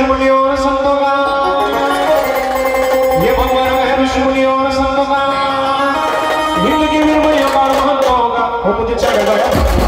ऋषि मुनियों और संतों का, ये भगवान है ऋषि मुनियों और संतों का, हिंद की वीर मैया का महत्व होगा, वो मुझे चढ़ गया।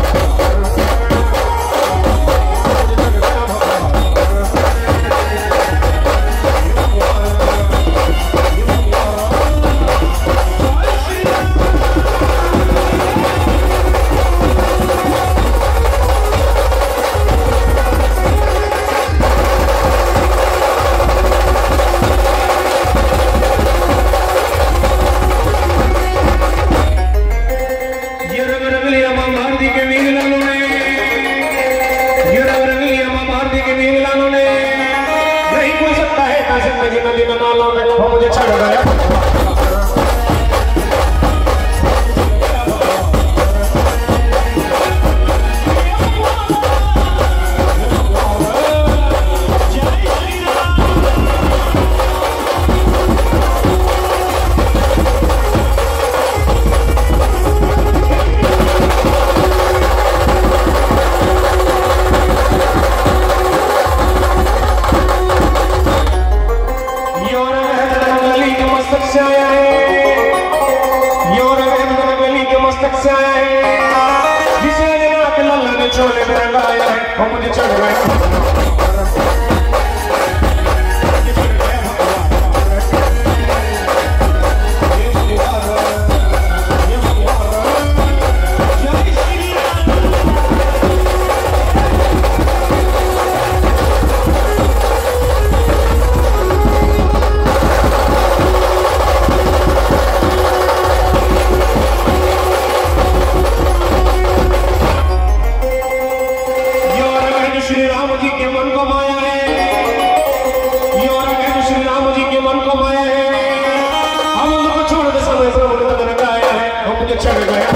मुझे चढ़ गया। जिसे लल्ला ने छोले में रंगाया है, वो मुझे चढ़ गया। श्री राम जी के मन को माया है, ये और श्री राम जी के मन को माया है। हम उनको छोड़ दे समय प्रभु ने लगाया है, वो मुझे चढ़ गया।